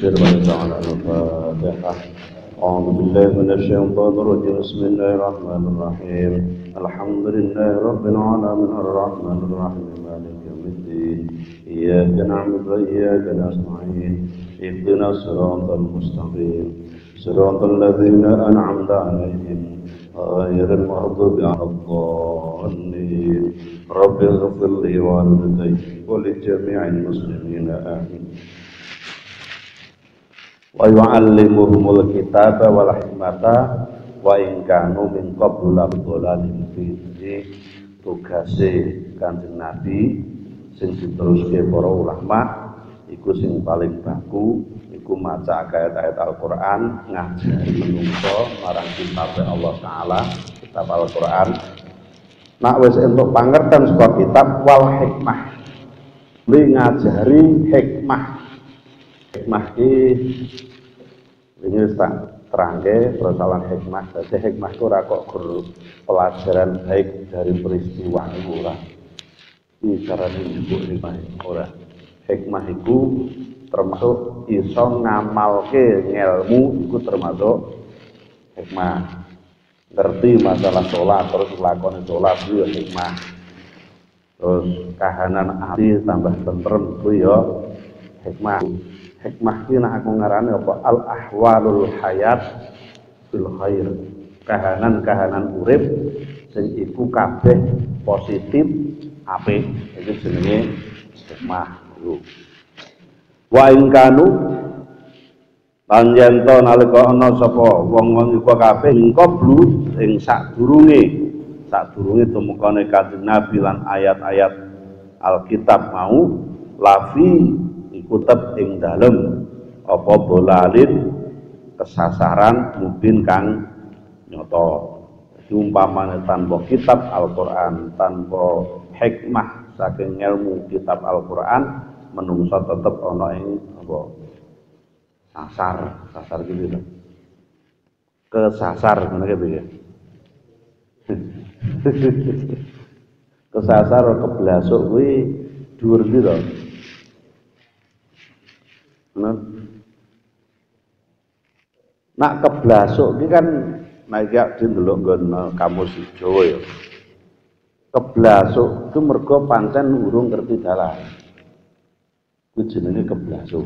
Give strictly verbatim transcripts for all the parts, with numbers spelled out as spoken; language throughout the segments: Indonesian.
يسر ويجعل الفاتحة. أعوذ بالله من الشيطان الرجيم. بسم الله الرحمن الرحيم. الحمد لله رب العالمين الرحمن الرحيم مالك يوم الدين. إياك نعبد وإياك نستعين. اهدنا الصراط المستقيم صراط الذين أنعمت عليهم غير المغضوب عليهم الضالين. رب اغفر لي ولوالدي ولجميع المسلمين آمين. Wa yu'allimuhumul kitaba wal hikmata wa in kanu min qablu ladhalalin mubin. Tugase Kanjeng Nabi sing diteruske para ulama iku sing paling baku iku maca ayat-ayat Al-Qur'an, ngajari menungso marang kitab Allah Taala, kitab Al-Qur'an. Nak wis entuk pangerten saka kitab wal hikmah, li ngajari hikmah. Hikmah iki ini tak terangke persoalan hikmah. Jadi hikmah itu ora kok gur pelajaran baik dari peristiwa itu ora. Iki carane njupuk hikmah ora. Hikmah itu termasuk iso ngamalke ngelmu, iku termasuk hikmah. Ngerti masalah sholat terus lakoni sholat itu ya hikmah. Terus kahanan hati tambah tentrem itu ya hikmah. Hikmah ini aku ngarani apa? Al ahwalul hayat fil khair. Kahanan-kahanan urip sing iku kabeh positif apik. Iki jenenge hikmah. Wa in kanu lan yen to nalika ana sapa wong-wong iku kabeh qablu ing sadurunge sadurunge tumekane Kanjeng Nabi lan ayat-ayat Alkitab mau lafi kutub ing dalem apa bolalin kesasaran mungkin kang nyoto. Umpamane tanpa kitab Al-Qur'an, tanpa hikmah saking ilmu kitab Al-Qur'an, menungso tetep ana ing apa sasar, sasar gitu. Kesasar ngene iki piye? Kesasar keblasuk kuwi dhuwur iki to. Nak keblasuk iki kan nek iki ndelok nggon kamus Jawa ya. Keblasuk itu mergo pancen urung ngerti dalan. Kuwi jenenge keblasuk.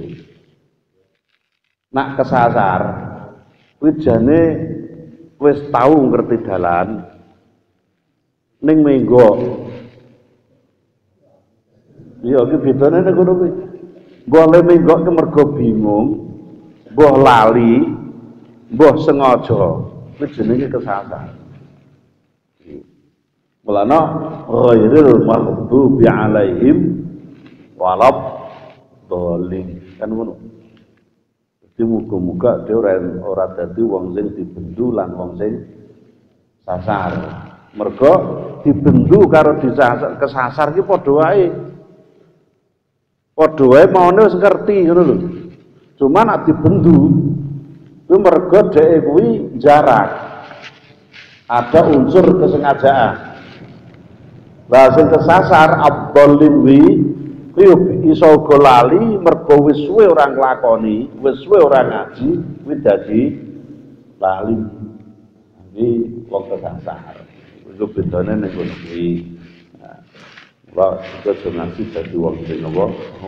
Nak kesasar kuwi jane wis tau ngerti dalan ning menggo. Iya iki bedane nek ngono kuwi. Mbah le menggok ke mergo bingung, mbah lali, mbah sengaja, kuwi jenenge kesasar. Mulane ghairil maghdubi alaihim walad dhalin. Kan ngono. Dadi muga-muga dhewe ora ora dadi wong sing dibendu lan wong sing sasar. Mergo dibendu karo disasar kesasar ki padha wae. Padha wae maune wis ngerti ngono lho. Cuma nek dibendu kuwi mergo dheke kuwi jarak. Ada unsur kesengajaan. Lah sing kesasar abdallin wi kuwi iso uga lali mergo wis suwe ora nglakoni, wis suwe ora ngaji, kuwi dadi lali. Iki wong kesasar. Iku bedane ning ngono kuwi. Wa kita nasi dadi wong sing apa?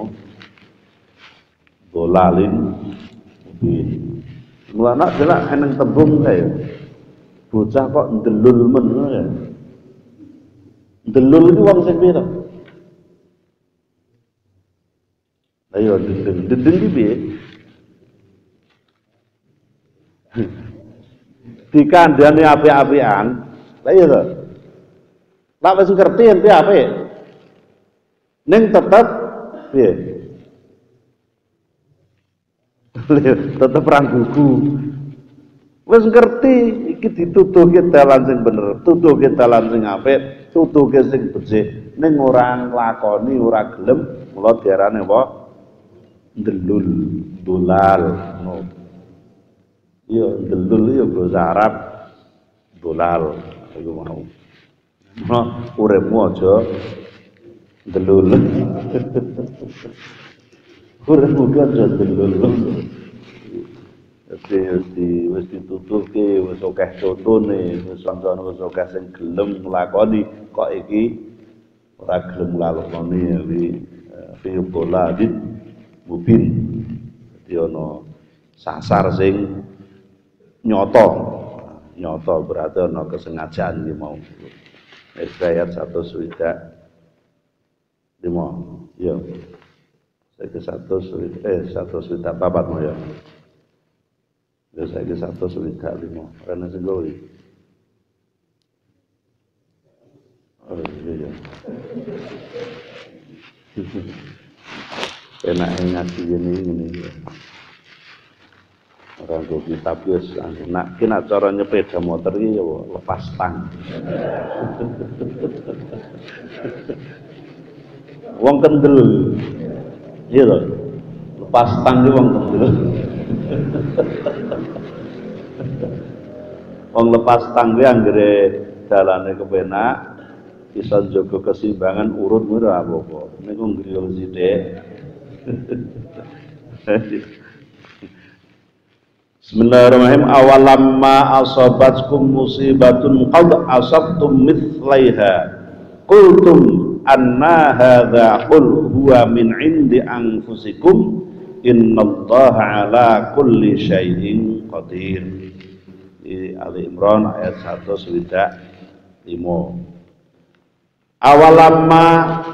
Dolalin mubin. Mulane delok eneng tembung kae. Bocah kok ndelul men ngono ya. Ndelul iki wong sing pira? Ayo dendeng, dendeng iki piye? Dikandhani apik-apikan. Lah iya to. Lah wis ngerti ente apik. Ning tetep piye? Tetep ranggugu. Wis ngerti iki dituduhke dalan sing bener, tuduhke dalan sing apik, tuduhke sing becik, ning ora nglakoni, ora gelem, mula diarani apa? Ndelul, dolal. No. Iya, ndelul ya bahasa Arab dolal iku mau. Nah, uripmu aja ndelul. Uripmu aja ndelul. Dadi wis di wis ditutuke, wis akeh contone, wis sansane wis akeh sing gelem nglakoni, kok iki ora gelem nglakoni iki fi dhalalin mubin. Dadi ana sasar sing nyata. Nyata berarti ana kesengajaan iki mau. Ayat satu swidak lima. Ya. Saiki satu swidak eh satu swidak papat mau ya. Ya saiki satu swidak lima. Karena sing gawe. Oh iya. Enak ngaji gini gini. Orang tua kitab wis nak kena cara nyepeda motor iki ya lepas tang. Wong kendel. Iya lho. Lepas tang iki wong kendel. Wong lepas tang kuwi anggere dalane kepenak iso njaga keseimbangan urut ora apa-apa. Niku ngriyo sithik. Bismillahirrahmanirrahim. Awalamma asabatkum musibatun qad asabtum mithlaiha qultum anna hadza qul huwa min indi anfusikum innallaha ala kulli syai'in qadir. Di Ali Imran ayat satu swidak lima. Awalamma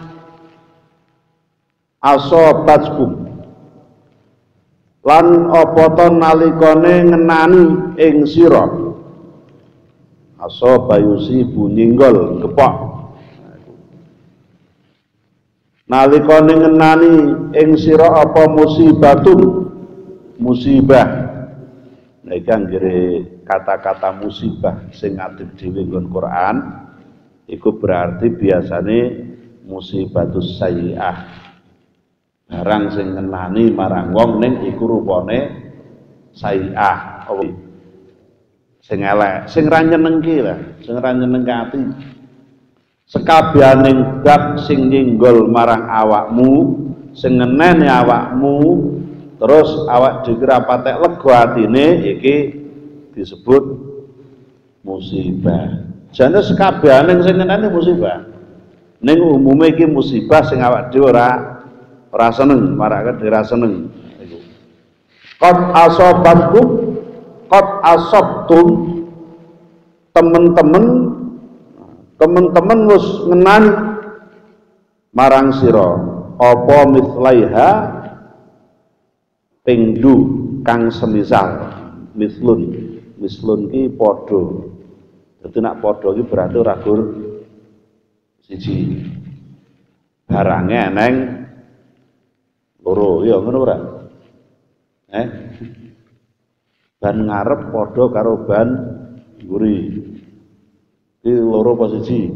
asabatkum lan apa to nalikane ngenani ing sira asaba yusibu nyinggol kepok nalikane ngenani ing sira apa musibatun musibah. Nah iki anggere kata-kata musibah sing adeg dhewe nggon Quran iku berarti biasane musibatus sayyi'ah, barang sing ngenani marang wong ning iku rupane sayyi'ah, sing elek, sing ra nyenengke lah, sing ra nyenengke ati. Sekabianing bab sing nyinggol marang awakmu, sing ngeneni awakmu, terus awak dhewe ra patek lega atine, iki disebut musibah. Jane sekabianing sing ngeneni musibah. Ning umume iki musibah sing awak dhewe ora ora seneng, marake ora seneng. Iku. Qad asabatkum, qad asabtum, temen-temen temen-temen wis ngenani marang sira apa mithlaiha pingdu kang semisal. Mislun, mislun ki padha. Dadi nek padha iki berarti ora gur siji. Barange eneng loro, ya ngono ora? Eh? Ban ngarep padha karo ban mburi. Iki loro apa siji?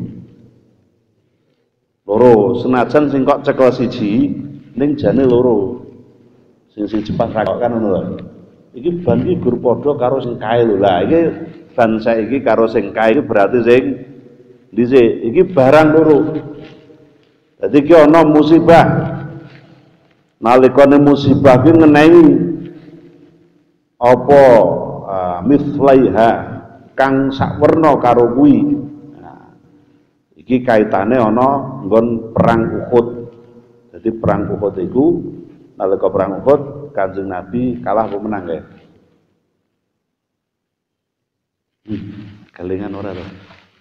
Loro, senajan sing kok cekel siji ning jane loro. Sing sing cepat ra kan ngono lho. Iki ban iki gur padha karo sing kae lho. Lah iki ban saiki karo sing kae iki berarti sing dhisik iki barang loro. Dadi iki ana musibah. Nalikane musibah ki ngeneni apa uh, mithlaiha kang sakwerna karo kuwi. Nah, iki kaitane ana nggon perang Uhud. Jadi perang Uhud iku nalika perang Uhud Kanjeng Nabi kalah apa menang ya? Hmm, kelingan ora to?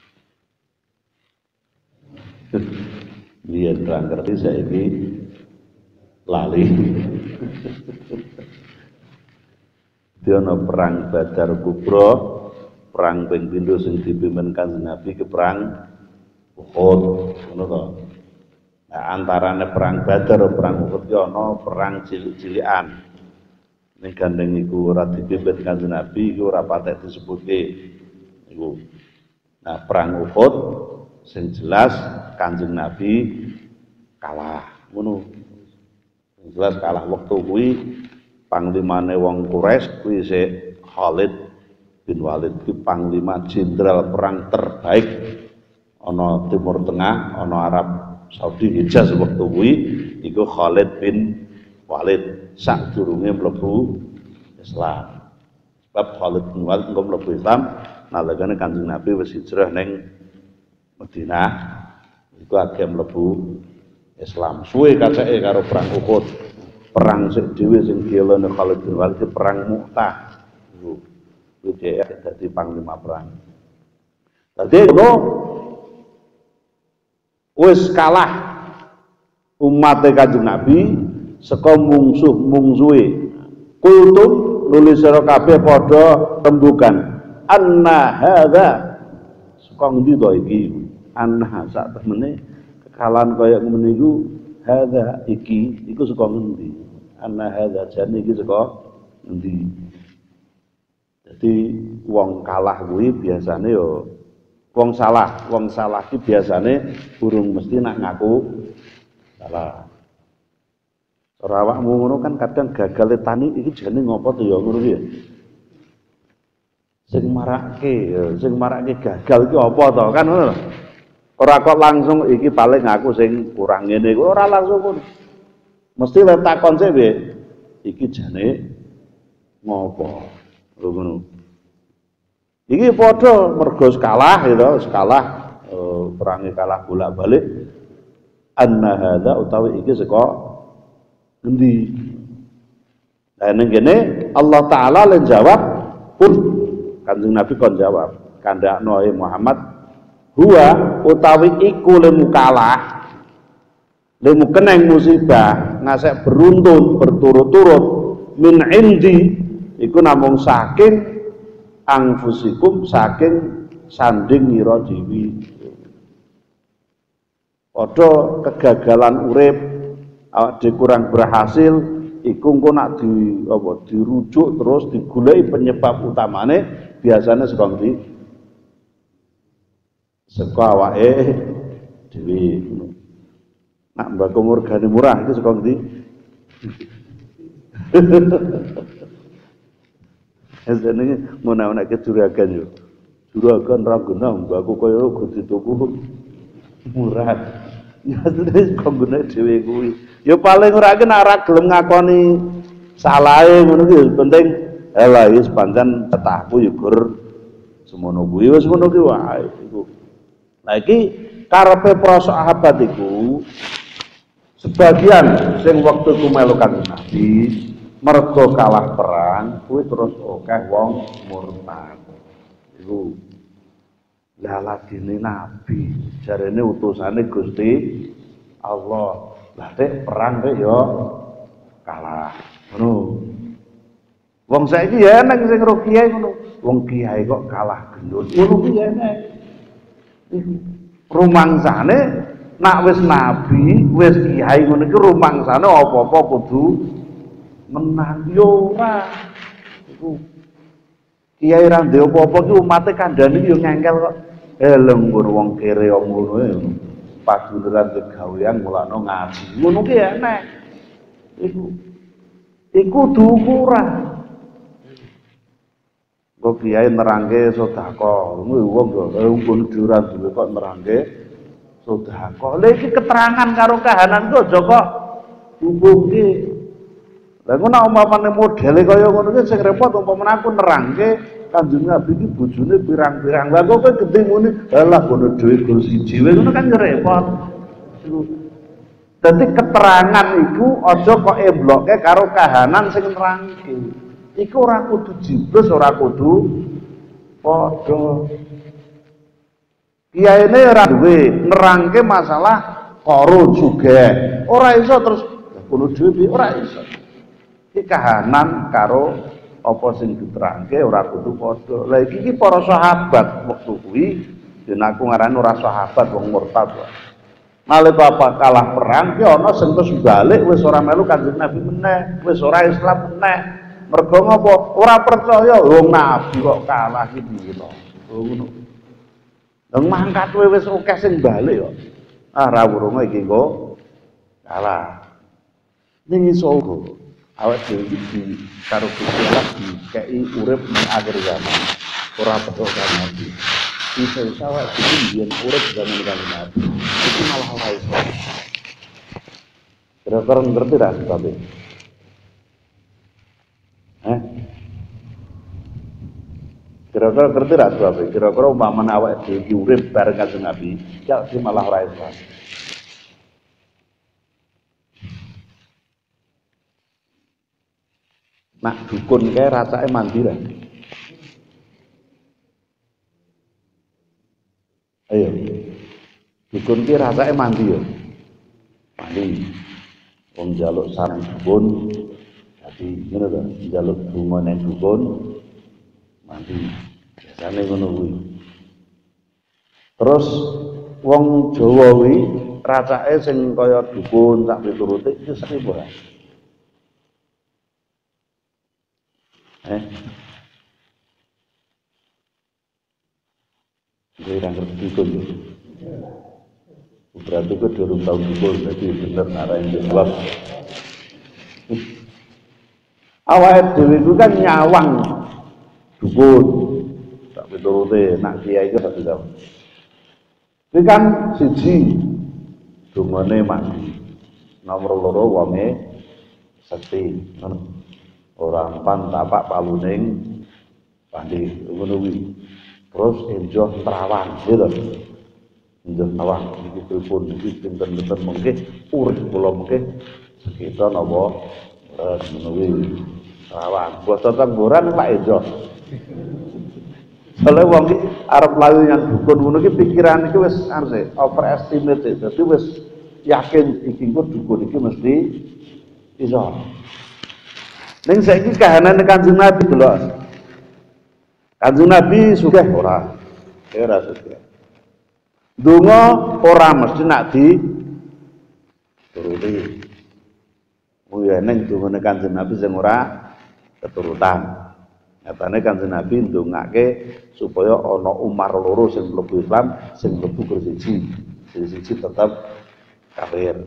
Biyen ra ngerti saiki lali. Diono perang Badar Kubra, perang ping pindho sing dipimpin Kanjeng Nabi ke perang Uhud, ngono to. Nah, antarane perang Badar perang Uhud ki ana perang cilik-cilikan. Ning gandeng iku ora dipimpin Kanjeng Nabi iku ora patek disebutke iku. Nah, perang Uhud sing jelas Kanjeng Nabi kalah, ngono. Sing jelas kalah wektu kuwi panglimane wong Quraisy kuwi sik Khalid bin Walid ki panglima jenderal perang terbaik ana Timur Tengah, ana Arab Saudi Hijaz waktu kuwi iku Khalid bin Walid sadurunge mlebu Islam. bab Khalid bin Walid engko mlebu Islam nalikane Kanjeng Nabi wis hijrah ning Madinah iku agek mlebu Islam. Suwe kacake karo perang Uhud. Perang sik dhewe sing dielone Khalid bin Walid perang Mu'tah. Iku dia dadi panglima perang. Dadi ngono wis kalah umat Kanjeng Nabi saka mungsuh-mungsuhe. Kultum nulis sira kabeh padha rembugan. Anna hadza saka ngendi to iki? Anna sak temene kekalahan kaya ngene iku hadza iki iku saka ngendi? Anna hadza jane iki saka ngendi? Jadi wong kalah kuwi biasane yo wong salah, wong salah iki biasane burung mesti nak ngaku salah. Ora awakmu ngono kan kadang gagal tani iki jane ngopo to ya ngono iki. Sing marake, sing marake gagal iki apa to kan ngono. Ora kok langsung iki paling aku sing kurang ngene iku ora langsung ngono. Mesti lek takon sik piye? Iki jane ngopo? Lho ngono. Iki padha mergo kalah gitu, kalah eh, perangi kalah bolak-balik. Anna hadza utawi iki saka ngendi? Lah ning kene Allah taala len jawab pun Kanjeng Nabi kon jawab kandhakno Muhammad huwa utawi iku lemu kalah lemu keneng musibah ngasek beruntun berturut-turut min indi iku namung saking angfusikum saking sanding nira dewi. Padha kegagalan urip awak dhewe kurang berhasil iku engko nak di apa dirujuk terus digoleki penyebab utamane biasanya saka ndi saka awake dhewe nak mbako murgane murah iki saka ndi jenenge ngono-ngono kecurigaan yo juragan ra genah mbako kaya kudu tuku murah ya terus konggone dhewe kuwi ya paling ora kena ora gelem ngakoni salahe ngono ki penting halah wis pancen tetahku ya gur semono kuwi wis ngono ki wae iku. Lah iki karepe para sahabat iku sebagian sing wektu ku melu Kanjeng Nabi mergo kalah perang kuwi terus akeh wong murtad. Iku lah ladine Nabi jarene utusane Gusti Allah. Lah tek perang rek yo kalah. Ngono. Wong saiki ya nang sing ro kiai ngono. Wong kiai kok kalah gendut. Ngono ki ya nek. Iku rumangsane nak wis nabi, wis kiai ngono iki rumangsane apa-apa kudu menang yo ora. Iku kiai ra ndek apa-apa ki umate kandhane yo ngengkel kok. Eleng wong kere wong ngono e. Paduleran kegawean mulakno ngaji. Ngono ki enek. Iku iku dukuran. Kok kiai nerangke sedekah. Wong wong diuran dhewe kok nerangke sedekah. Lha iki keterangan karo kahanan kok aja kok hubungke. Lah ngono umpamane modele kaya ngono ki sing repot umpamane aku nerangke Kanjeng Nabi iki bojone pirang-pirang. Lah kok kowe gedhe ngene, alah ngono dhewe gur siji wae ngono kan repot. Dadi keterangan iku aja kok embloke karo kahanan sing nerangke. Iku ora kudu jibres, ora kudu padha. Kiyaine ora duwe nerangke masalah karo juga. Ora iso terus ngono dhewe ora iso. Iki kahanan karo apa sing diterangke ora kudu padha. Lah iki iki para sahabat wektu kuwi yen aku ngarani ora sahabat wong murtad wae. Nalika apa kalah perang ki ana sing terus balik wis ora melu Kanjeng Nabi meneh, wis ora Islam meneh. Mergo ngapa? Ora percaya wong Nabi kok kalah iki piye to. Ngono. Lah mangkat kowe wis akeh sing balik kok. Ah ra wurunge iki kok kalah. Ning iso awak dhewe iki karo Gusti Allah dikeki urip ning akhir zaman. Ora pedho karo Nabi. Bisa awak dhewe yen urip zaman karo Nabi. Itu malah ora iso. Kira-kira ngerti dak tapi? Eh? kira-kira ngerti ra sebab kira-kira umpamane awake dhewe iki urip bareng Kanjeng Nabi, ya malah ora Islam. Nak dukun kae rasake mandi ra. Ayo. Dukun ki rasake mandi ya. Mandi. Wong njaluk sareng dukun dadi ngono to, njaluk donga nang dukun mandi. Biasane ngono kuwi. Terus wong Jawa kuwi rasake sing kaya dukun sak piturute iki sering ora. Eh. Gue yang ngerti dukun. Berarti gue durung tahu dukun, jadi bener arah yang jelas. Awalnya dulu itu kan nyawang dukun, tak piturute, nak kiai itu tak tahu. Ini kan siji, dungane mandi, nomor loro wonge sekti, orang pan tapak paluning pandi, ngono kuwi. Terus enjoh terawang, gitu. Enjoh terawang, iki pripun iki pinten-pinten mengke urip kula mengke sekitar napa ngono kuwi. Terawang, basa tenggoran Pak enjoh. Soale wong iki arep layu yang dukun ngono iki pikiran iki wis anu overestimate, dadi wis yakin iki kok dukun iki mesti iso. Ning saiki kahanane Kanjeng Nabi delok. Kanjeng Nabi sugih ora, ora sugih. Donga ora mesti nak di turuti. Kuwi ning dongane Kanjeng Nabi sing ora keturutan. Nyatane Kanjeng Nabi ndongake supaya ana Umar loro sing mlebu Islam, sing mlebu siji. Sing siji tetep kafir.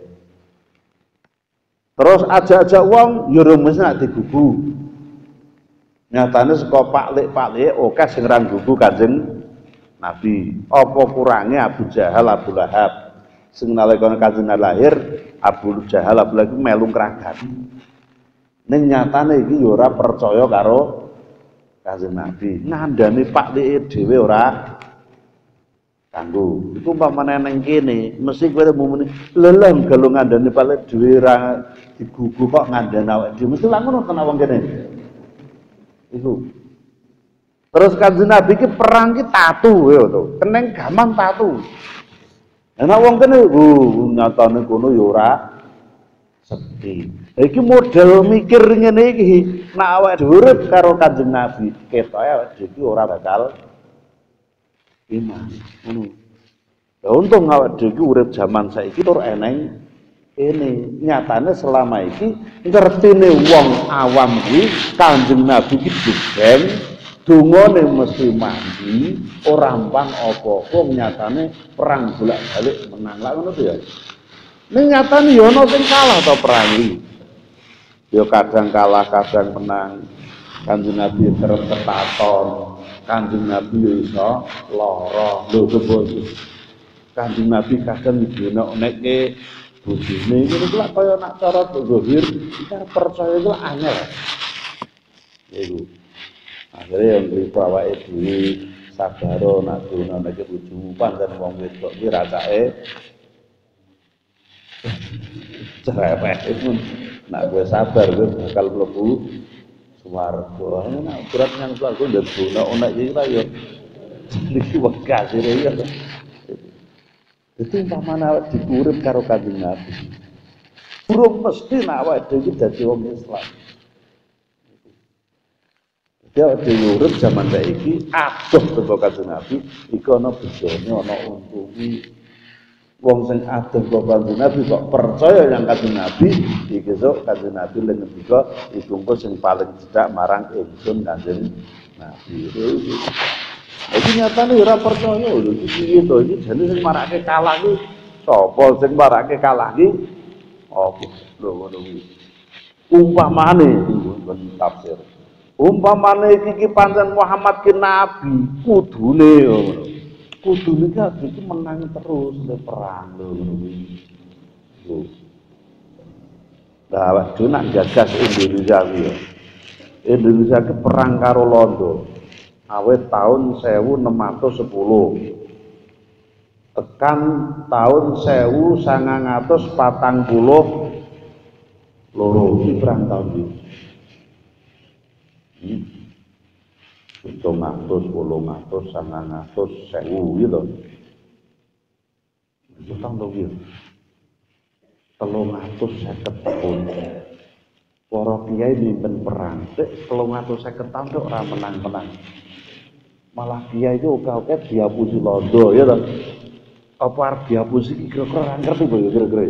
Terus ajak-ajak wong ya mesti nak digugu. Nyatane saka paklik-paklik akeh sing ra nggugu Kanjeng Nabi. Apa kurange Abu Jahal, Abu Lahab. Sing nalika Kanjeng Nabi lahir, Abu Jahal, Abu Lahab melu kragat. Ning nyatane iki ya ora percaya karo Kanjeng Nabi. Ngandani paklike dhewe ora kanggo. Iku umpamane nang kene, mesti kowe muni, "Lelem kalau ngandani paklik dhewe ora digugu kok ngandani awake dhewe." Mesti lha ngono tenan wong kene. Iku. Terus Kanjeng Nabi ki perang ki tatu ya to. Keneng gaman tatu. Ana wong kene uh nyatane kono ya ora sedhi. Iki model mikir ngene iki nek awake dhewe urip karo Kanjeng Nabi, ketoke awake dhewe ora bakal iman. Ngono. Ya untung awake dhewe urip jaman saiki tur eneng ini nyatane selama iki ngertine wong awam kuwi Kanjeng Nabi ki dugeng dungane mesti mandi ora mpang apa-apa nyatane perang bolak-balik menang lak ngono ya. Ning nyatane ya ana sing kalah to perang iki. Ya kadang kalah kadang menang. Kanjeng Nabi terus ketaton, Kanjeng Nabi ya iso lara. Lho coba Kanjeng Nabi kadang dinonekke bojone iki lak kaya nak cara zahir iki percaya iku angel. Ya iku. Akhire yang mriku awake dhewe sabaro nak dunane bojomu pancen wong wedok iki rasake cerewet itu nak gue sabar gue bakal mlebu swarga. Nek berat nang swarga ndak dono ana iki ra ya. Iki wekas iki ya. Itu umpamane awake diurip karo Kanjeng Nabi. Urung mesti nek awake dhewe dadi wong Islam. Dia dhewe urip zaman saiki adoh karo Kanjeng Nabi, iku ana bejane ana untunge. Wong sing adoh karo Kanjeng Nabi kok percaya yang Kanjeng Nabi, iki sok Kanjeng Nabi lan ngendika iku sing paling cedhak marang ingsun Kanjeng Nabi. Iki nyatane ora percaya lho iki piye to iki jane sing marake kalah iki sapa sing marake kalah iki apa lho ngono kuwi umpamane nggon tafsir umpamane iki pancen Muhammad ki nabi kudune ngono kudune iki iki menang terus le perang lho ngono kuwi lho lah dhewe nak gagas Indonesia iki Indonesia ki perang karo Londo awet tahun seribu enam ratus sepuluh tekan tahun seribu sembilan ratus patang puluh loro iki perang tahun iki. Hmm. Hitung atus, wolong atus, sangang atus, sewu gitu. Itu tahun dong gitu. Telung atus seket tahun. Para kiai mimpin perang. Cek telung atus seket tahun tuh orang menang-menang. Malah kiai itu oke-oke dihapusi londo ya toh. Apa arep dihapusi kira-kira ora ngerti kok ya kira-kira.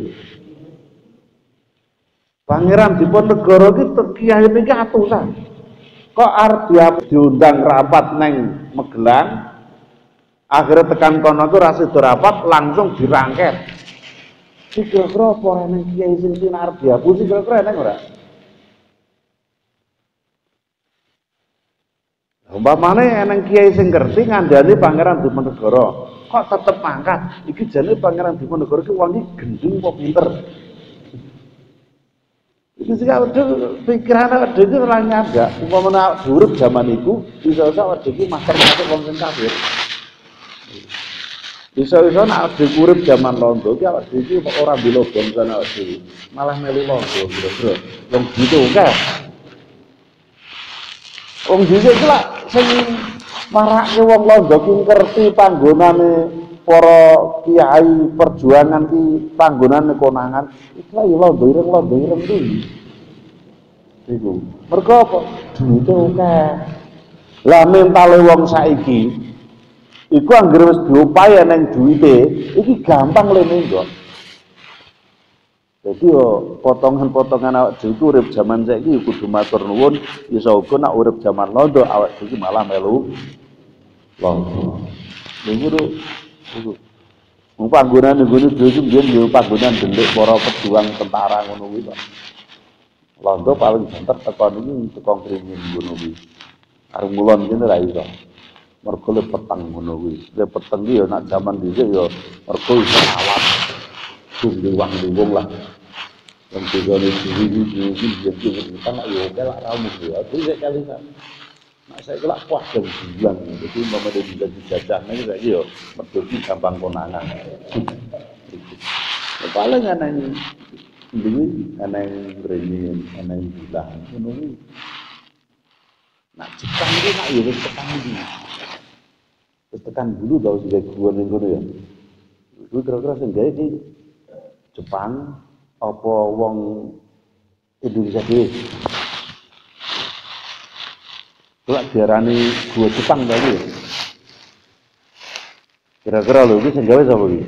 Pangeran Diponegoro iki kiai niki atusan. Kok arep diundang rapat neng Magelang, akhirnya tekan kono itu rasido rapat langsung dirangket. Kira-kira apa orang neng kiai sing sing arep dihapusi kira-kira neng ora? Umpamane neng kiai sing ngerti ngandani Pangeran Diponegoro, kok tetep mangkat? Iki jane Pangeran Diponegoro iki wong iki gendeng apa pinter. Iki sing awake pikiran awake dhewe ora nyanda, umpamane urip zaman iku bisa-bisa awake dhewe master-master wong sing kafir. Bisa-bisa nek awake dhewe urip zaman londo iki awake dhewe iki ora bela bangsa awake dhewe, malah melu londo bro. Wong gitu akeh. Wong dhisik iki lak sing marake wong londo ki ngerti panggonane para kiai perjuangan ki panggonane konangan iki lha ya londo ireng londo ireng iki. Iku. Mergo apa? Duwite akeh. Lah mentale wong saiki iku anggere wis diupaya nang duwite, iki gampang le minggo. Jadi yo potongan-potongan awak dhewe urip jaman saiki kudu matur nuwun, iso uga nek urip jaman londo awak dhewe malah melu londo. Niku iku. Wong panggonan nggone dhewe iki mbiyen yo panggonan delik para pejuang tentara ngono kuwi to. Londo paling banter teko niku teko kringin ngono kuwi. Arep mulon kene ra iso. Mergo le peteng ngono kuwi. Le peteng iki yo nek jaman dhisik yo mergo iso awat. Diwang-diwong lah. Yang digone diri-diri iki iki kan yo oke lah ra mung yo. Terus kali kan. Nek saya kelak puas dan bilang, jadi mama dia bisa dijajah, nih saya yo merdoki gampang konangan. Paling ana yang duit, ana yang berini, ana yang bilang, menunggu. Nak Jepang itu nak yo wis tekan iki. Wis tekan dulu tau sing gua ning kono ya. Iku kira-kira sing gawe iki Jepang apa wong Indonesia dhewe. Kalau diarani gua Jepang tadi, kira-kira lho, ini sing gawe sapa iki?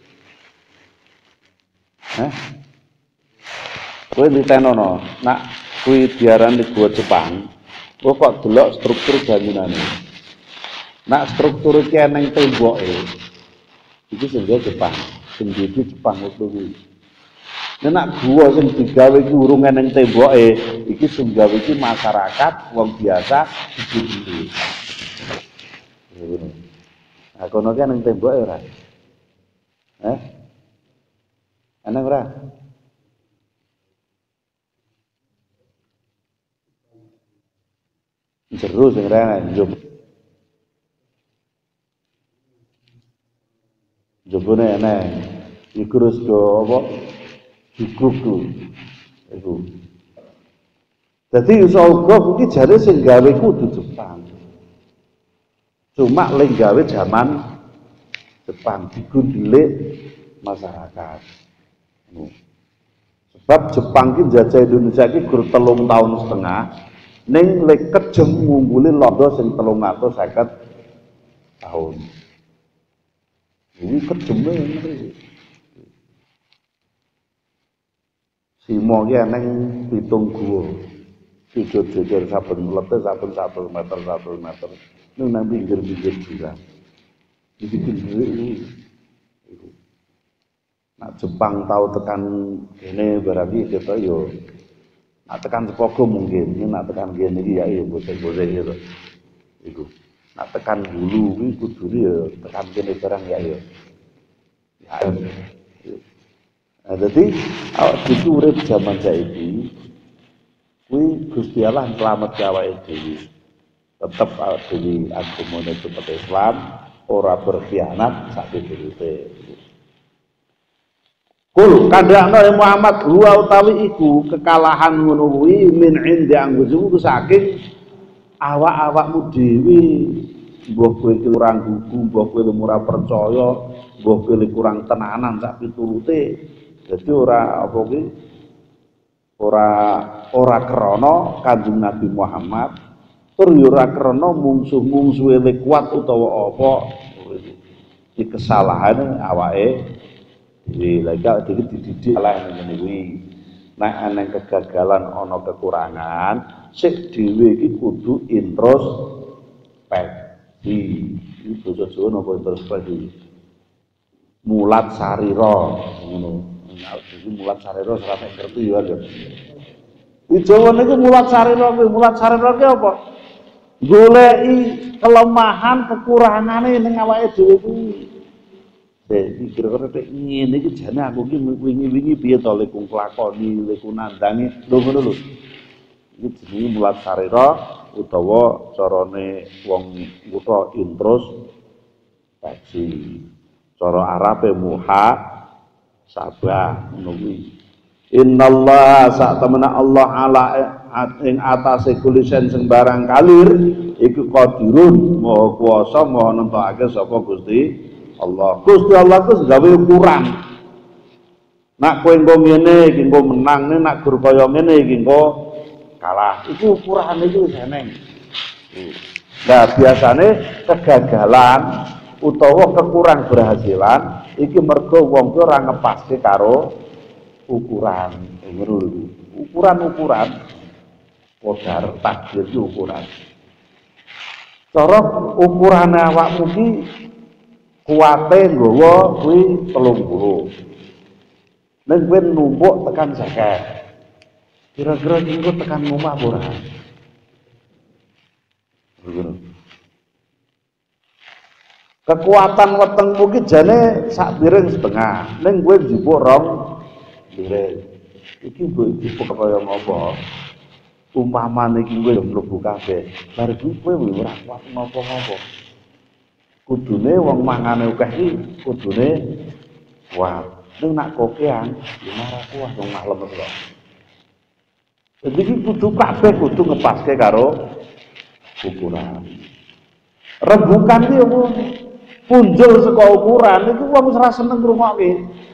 Hah? Kowe ditenono, nak kuwi diarani gua Jepang, kok kok delok struktur bangunane. Nak struktur iki ana ing temboke, iki sing gawe Jepang, sing dadi Jepang kuwi. Nek gua sing digawe iki urung ana ing temboke, iki sing gawe iki masyarakat wong biasa iki. Nah, kono ki ana ing temboke ora? Heh? Ana ora? Jero sing ana njub. Jebone ana iku terus go apa? Cukup tuh, itu. Jadi iso uga iki jare sing gawe kudu Jepang. Cuma lek gawe zaman Jepang digundelik masyarakat. Sebab Jepang ki njajah Indonesia ki gur telung tahun setengah, ning lek kejem ngumpuli londo sing telung atus seket tahun. Ini kejeme ngene. Simo ki eneng pitung gua. Jujur-jujur saben mlete saben satu meter satu meter. Ning nang pinggir-pinggir jurang. Iki pinggir iki. Nak Jepang tau tekan kene berarti kita yo nak tekan Sepogo mungkin, nak tekan kene iki ya yo bosek-bosek gitu. Iku. Nak tekan Hulu kuwi kudune yo tekan kene barang ya yo. Ya. Nah, jadi awak dhewe urip jaman saiki kuwi Gusti Allah selamat awake dhewe. tetep dhewe agamane tetep Islam, ora berkhianat sak piturute. Kul kandhakno Muhammad huwa utawi iku kekalahan ngono kuwi min indi anggusmu saking awak-awakmu dhewe. Mbah kowe iki kurang gugu, mbah kowe ora percaya, mbah kowe kurang tenanan sak piturute. Dadi ora apa kuwi ora ora krana Kanjeng Nabi Muhammad, tur yo ora krana mungsuh-mungsuhe le kuat utawa apa. Iki kesalahan awake dhewe. Lha gak dididik lah ngene kuwi. Nek ana kegagalan ana kekurangan, sik dhewe iki kudu introspeksi. Iki basa Jawa napa introspeksi? Mulat sarira ngono. Iki mulat sarira sampe ngerti ya lho. Di Jawa niku mulat sarira kuwi, mulat sarira ki apa? Goleki kelemahan kekurangane ning awake dhewe kuwi. Dadi kira-kira nek ngene iki jane aku ki wingi-wingi piye to lek nglakoni, lek nandangi, lho ngono lho. Iki jenenge mulat sarira utawa carane wong kutha introspeksi. Cara Arabe muha sabah ngono kuwi. Innallaha sak temena Allah ala ing atase kulisen sembarang kalir iku qadirun maha kuwasa maha nentokake sapa Gusti Allah. Gusti Allah ku gawe ukuran. Nak kowe engko ngene iki engko menang, nak gur kaya ngene iki engko kalah. Iku ukurane iku wis eneng. Nah, biasane kegagalan utawa kekurang berhasilan iki mergo wong kuwi ora ngepaske karo ukuran. Ukuran-ukuran kodar takdir iki ukuran. Cara ukurane awakmu ki kuwate nggawa kuwi telung puluh. Nek kowe numpuk tekan seket. Kira-kira engko tekan omah apa ora? Kekuatan wetengmu ki jane sak piring setengah. Ning kowe njupuk rong piring. Iki mbok njupuk kaya ngapa? Umpamane iki kowe mlebu kabeh. Bar iki kowe ora kuat ngapa-ngapa. Kudune wong mangane akeh iki kudune kuat. Ning nak kokean yo ora kuat wong mak lemes kok. Jadi iki kudu kabeh kudu ngepaske karo ukuran. Rembukan iki opo? Punjul saka ukuran iku wong ora seneng ngrungokke.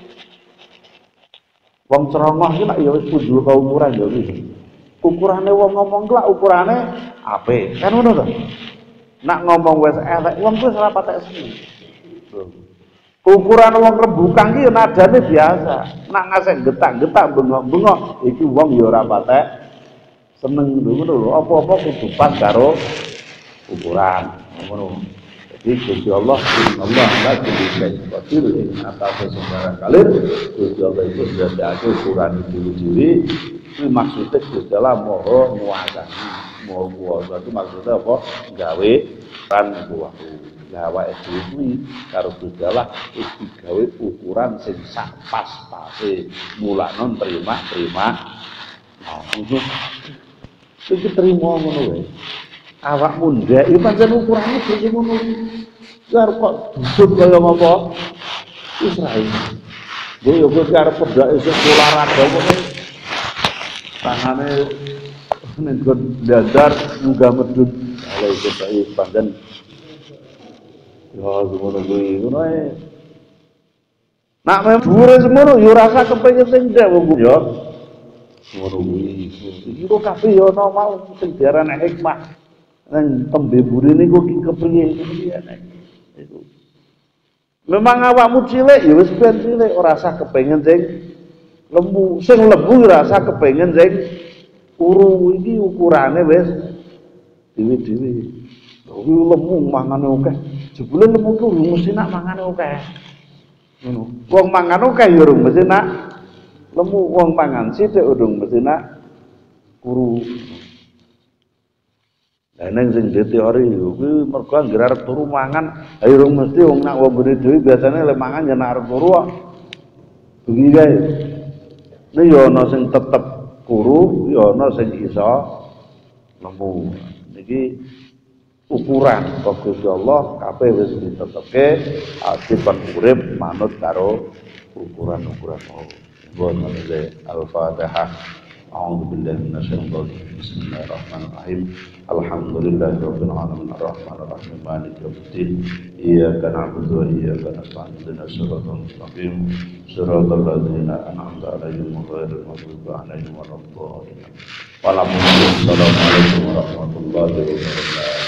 Wong cerongoh iki nek ya wis punjul ka ukuran ya wis. Ukurane wong ngomong ku lak ukurane apik. Kan ngono to? Nak ngomong wis elek wong wis ora patek seneng. Ukuran wong rembukan iki nadane biasa. Nak ngasih getak-getak bengok-bengok iki wong ya ora patek seneng ngono lho. Apa-apa kudu pas karo ukuran. Ngono. Jadi Gusti Allah, Allah la kulikai qadir ing atase sembarang kalir. Gusti Allah itu ndadekake ukuran diri-diri. Kuwi maksude Gusti Allah maha nguasani, maha kuwasa. Itu maksudnya apa? Gawe kan kuwasa. Lah awake dhewe kuwi karo Gusti Allah wis digawe ukuran sing sak pas-pase. Mulakno terima-terima. Nah, itu iki terima ngono wae. Awakmu ndak iki pancen ukurane dhewe ngono. Lah kok duduk kaya ngapa? Wis ra iki. Gue yo kowe arep pedake sing olahraga kok. Tangane ning gon dadar munggah medhun. Lah iki iki pancen yo ngono kuwi ngono ae. Nak meh dhuwure semono yo rasa kepengin sing ndak wong yo. Ngono kuwi. Iki kok kabeh yo ana mau sing diarani hikmah. Nang tembe burine kok iki kepriye iki nek. Iku. Memang awakmu cilik ya wis ben cilik ora usah kepengin sing lembu. Sing lembu ora usah kepengin sing uru iki ukurane wis dhewe-dhewe. Kuwi lembu mangane akeh. Jebule lembu ku mesti nak mangane akeh. Ngono. Wong mangan akeh ya urung mesti nak lembu, wong mangan sithik urung mesti nak kuru. Lah ning sing di teori kuwi mergo anggere arep turu mangan, ayo urung mesti wong nak wong gede dhewe biasane lek mangan yen arep turu kok. Bengi kae. Nek yo ana sing tetep kuru, yo ana sing iso lembu. Niki ukuran kok Gusti Allah kabeh wis ditetepke sifat urip manut karo ukuran-ukuran mau. Wa al-Fatihah. A'udzu billahi minasyaitonir rajim. Bismillahirrahmanirrahim. Alhamdulillahirabbil alamin arrahmanir rahim maliki yaumiddin. Iyyaka na'budu wa iyyaka nasta'in ihdinas siratal mustaqim. Siratal ladzina an'amta 'alaihim ghairil maghdubi 'alaihim waladdallin. Assalamualaikum warahmatullahi wabarakatuh.